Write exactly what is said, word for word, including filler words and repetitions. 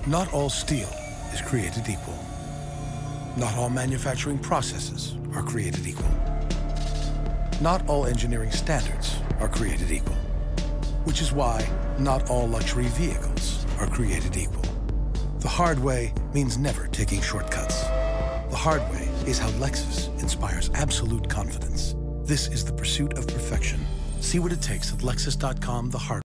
Not all steel is created equal. Not all manufacturing processes are created equal. Not all engineering standards are created equal. Which is why not all luxury vehicles are created equal. The hard way means never taking shortcuts. The hard way is how Lexus inspires absolute confidence. This is the pursuit of perfection. See what it takes at Lexus dot com, the hard